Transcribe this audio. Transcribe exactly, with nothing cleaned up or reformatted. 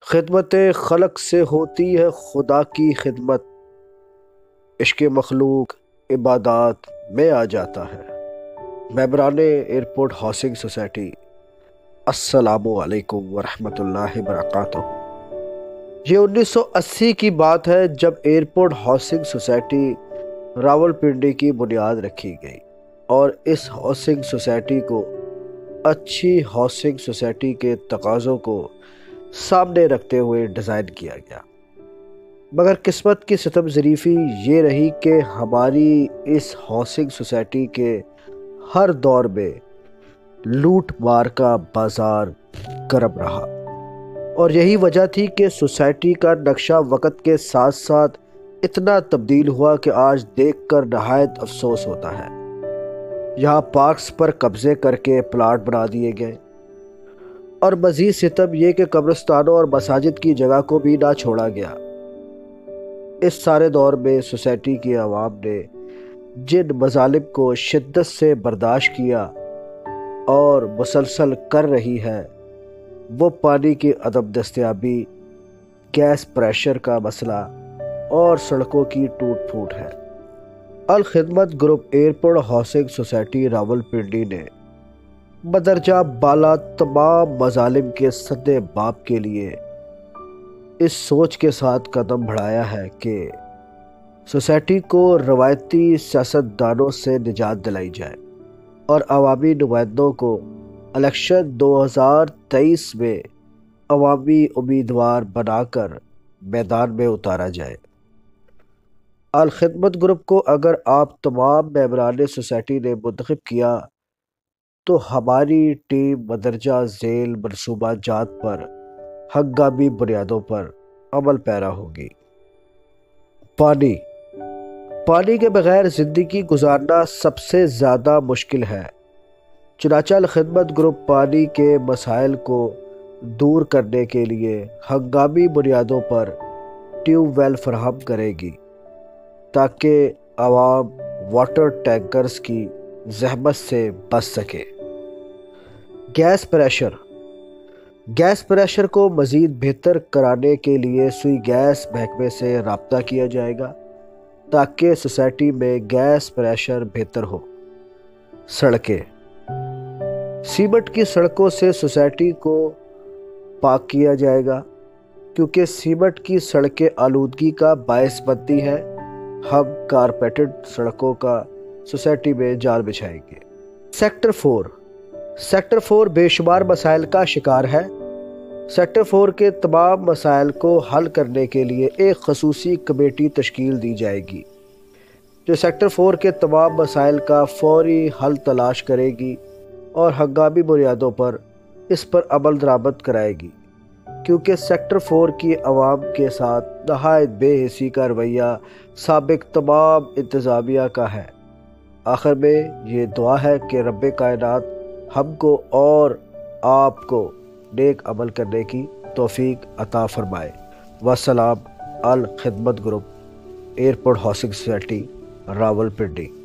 خدمت خلق سے ہوتی ہے خدا کی خدمت، عشق مخلوق عبادات میں آ جاتا ہے۔ ممبران ایئرپورٹ ہاؤسنگ سوسائٹی، السلام علیکم ورحمۃ اللہ وبرکاتہ۔ یہ انیس سو اسی کی بات ہے جب ایئرپورٹ ہاؤسنگ سوسائٹی راولپنڈی کی بنیاد رکھی گئی، اور اس ہاؤسنگ سوسائٹی کو اچھی ہاؤسنگ سوسائٹی کے تقاضوں کو سامنے رکھتے ہوئے ڈیزائن کیا گیا۔ مگر قسمت کی ستم ظریفی یہ رہی کہ ہماری اس ہاؤسنگ سوسائٹی کے ہر دور میں لوٹ مار کا بازار گرم رہا، اور یہی وجہ تھی کہ سوسائٹی کا نقشہ وقت کے ساتھ ساتھ اتنا تبدیل ہوا کہ آج دیکھ کر نہایت افسوس ہوتا ہے۔ یہاں پارکس پر قبضے کر کے پلاٹ بنا دیے گئے، اور مزید ستم یہ کہ قبرستانوں اور مساجد کی جگہ کو بھی نہ چھوڑا گیا۔ اس سارے دور میں سوسائٹی کی عوام نے جن مظالم کو شدت سے برداشت کیا اور مسلسل کر رہی ہے، وہ پانی کی عدم دستیابی، گیس پریشر کا مسئلہ اور سڑکوں کی ٹوٹ پھوٹ ہے۔ Alkhidmat group airport housing society Rawalpindi نے مدرجہ بالا تمام مظالم کے سد باب کے لیے اس سوچ کے ساتھ قدم بڑھایا ہے کہ سوسائٹی کو روایتی سیاستدانوں سے نجات دلائی جائے اور عوامی نمائندوں کو الیکشن دو ہزار تیئیس میں عوامی امیدوار بنا کر میدان میں اتارا جائے۔ الخدمت گروپ کو اگر آپ تمام ممبران سوسائٹی نے منتخب کیا تو ہماری ٹیم مندرجہ ذیل منصوبہ جات پر ہنگامی بنیادوں پر عمل پیرا ہوگی۔ پانی پانی کے بغیر زندگی گزارنا سب سے زیادہ مشکل ہے، چنانچہ الخدمت گروپ پانی کے مسائل کو دور کرنے کے لیے ہنگامی بنیادوں پر ٹیوب ویل فراہم کرے گی تاکہ عوام واٹر ٹینکرز کی زحمت سے بچ سکے۔ گیس پریشر گیس پریشر کو مزید بہتر کرانے کے لیے سوئی گیس محکمے سے رابطہ کیا جائے گا تاکہ سوسائٹی میں گیس پریشر بہتر ہو۔ سڑکیں سیمنٹ کی سڑکوں سے سوسائٹی کو پاک کیا جائے گا، کیونکہ سیمنٹ کی سڑکیں آلودگی کا باعث بنتی ہیں۔ ہم کارپیٹڈ سڑکوں کا سوسائٹی میں جال بچھائیں گے۔ سیکٹر فور سیکٹر فور بے شمار مسائل کا شکار ہے۔ سیکٹر فور کے تمام مسائل کو حل کرنے کے لیے ایک خصوصی کمیٹی تشکیل دی جائے گی جو سیکٹر فور کے تمام مسائل کا فوری حل تلاش کرے گی اور ہنگامی بنیادوں پر اس پر عمل درآمد کرائے گی، کیونکہ سیکٹر فور کی عوام کے ساتھ نہایت بے حسی کا رویہ سابق تمام انتظامیہ کا ہے۔ آخر میں یہ دعا ہے کہ رب کائنات ہم کو اور آپ کو نیک عمل کرنے کی توفیق عطا فرمائے۔ والسلام۔ Alkhidmat group airport housing society Rawalpindi.